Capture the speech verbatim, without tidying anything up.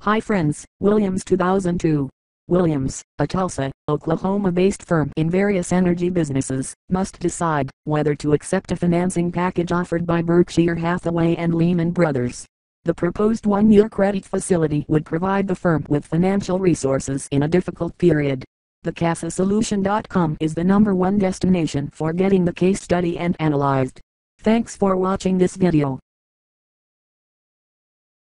Hi friends, Williams two thousand two. Williams, a Tulsa, Oklahoma-based firm in various energy businesses, must decide whether to accept a financing package offered by Berkshire Hathaway and Lehman Brothers. The proposed one-year credit facility would provide the firm with financial resources in a difficult period. The casa solution dot com is the number one destination for getting the case study and analyzed. Thanks for watching this video.